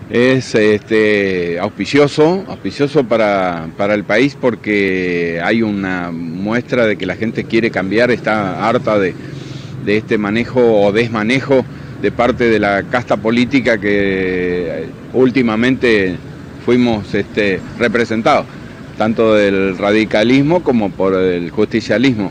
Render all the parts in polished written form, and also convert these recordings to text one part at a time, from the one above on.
Es auspicioso para el país porque hay una muestra de que la gente quiere cambiar, está harta de este manejo o desmanejo de parte de la casta política que últimamente fuimos representados, tanto del radicalismo como por el justicialismo.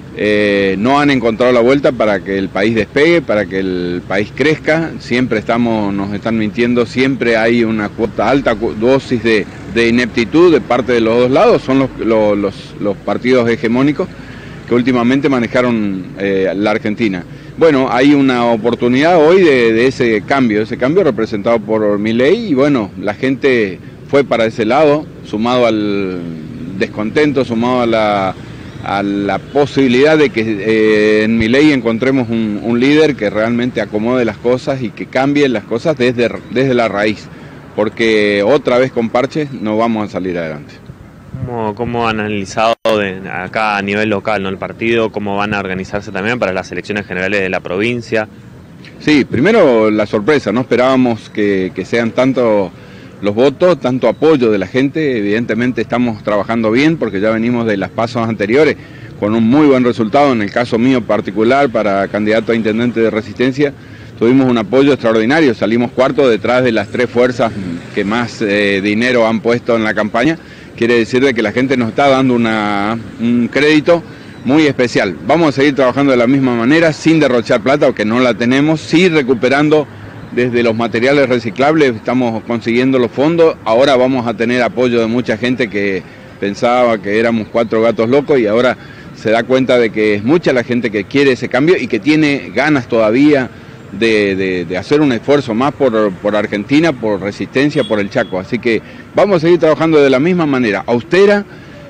No han encontrado la vuelta para que el país despegue, para que el país crezca. Siempre nos están mintiendo, siempre hay una alta dosis de ineptitud de parte de los dos lados. Son los partidos hegemónicos que últimamente manejaron la Argentina. Bueno, hay una oportunidad hoy de ese cambio representado por Milei, y bueno, la gente fue para ese lado, sumado al descontento, sumado a la posibilidad de que en Milei encontremos un líder que realmente acomode las cosas y que cambie las cosas desde la raíz, porque otra vez con parches no vamos a salir adelante. ¿Cómo han analizado acá a nivel local, ¿no?, el partido? ¿Cómo van a organizarse también para las elecciones generales de la provincia? Sí, primero la sorpresa, no esperábamos que sean tanto los votos, tanto apoyo de la gente. Evidentemente estamos trabajando bien porque ya venimos de las pasos anteriores con un muy buen resultado. En el caso mío particular, para candidato a intendente de Resistencia, tuvimos un apoyo extraordinario, salimos cuarto detrás de las tres fuerzas que más dinero han puesto en la campaña. Quiere decir de que la gente nos está dando un crédito muy especial. Vamos a seguir trabajando de la misma manera, sin derrochar plata, porque no la tenemos, sí recuperando desde los materiales reciclables, estamos consiguiendo los fondos. Ahora vamos a tener apoyo de mucha gente que pensaba que éramos cuatro gatos locos y ahora se da cuenta de que es mucha la gente que quiere ese cambio y que tiene ganas todavía de hacer un esfuerzo más por Argentina, por Resistencia, por el Chaco. Así que vamos a seguir trabajando de la misma manera, austera,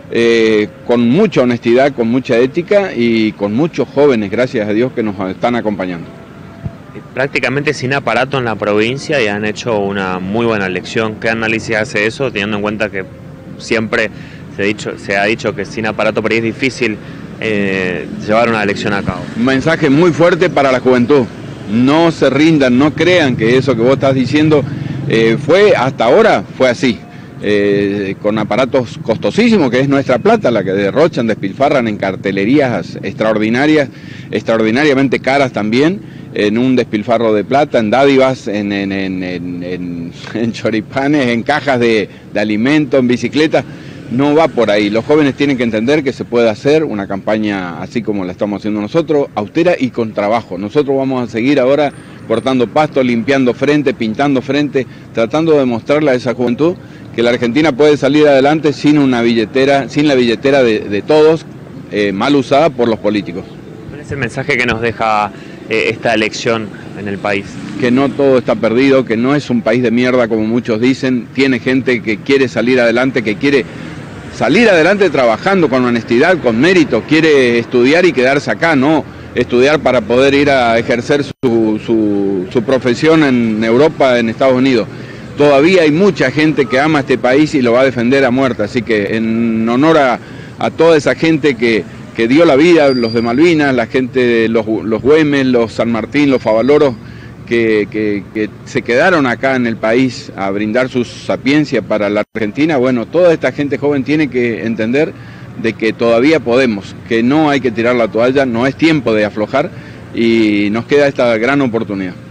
con mucha honestidad, con mucha ética y con muchos jóvenes, gracias a Dios, que nos están acompañando. Prácticamente sin aparato en la provincia y han hecho una muy buena elección. ¿Qué análisis hace eso, teniendo en cuenta que siempre se ha dicho que sin aparato por ahí es difícil llevar una elección a cabo? Un mensaje muy fuerte para la juventud. No se rindan, no crean que eso que vos estás diciendo hasta ahora fue así. Con aparatos costosísimos, que es nuestra plata, la que derrochan, despilfarran en cartelerías extraordinariamente caras también, en un despilfarro de plata, en dádivas, en choripanes, en cajas de alimentos, en bicicletas. No va por ahí. Los jóvenes tienen que entender que se puede hacer una campaña así como la estamos haciendo nosotros, austera y con trabajo. Nosotros vamos a seguir ahora cortando pasto, limpiando frente, pintando frente, tratando de mostrarle a esa juventud que la Argentina puede salir adelante sin la billetera de todos, mal usada por los políticos. ¿Cuál es el mensaje que nos deja esta elección en el país? Que no todo está perdido, que no es un país de mierda como muchos dicen. Tiene gente que quiere salir adelante, que quiere salir adelante trabajando con honestidad, con mérito, quiere estudiar y quedarse acá, no estudiar para poder ir a ejercer su profesión en Europa, en Estados Unidos. Todavía hay mucha gente que ama este país y lo va a defender a muerte, así que en honor a toda esa gente que dio la vida, los de Malvinas, la gente de los Güemes, los San Martín, los Favaloros, que se quedaron acá en el país a brindar su sapiencia para la Argentina. Bueno, toda esta gente joven tiene que entender de que todavía podemos, que no hay que tirar la toalla, no es tiempo de aflojar y nos queda esta gran oportunidad.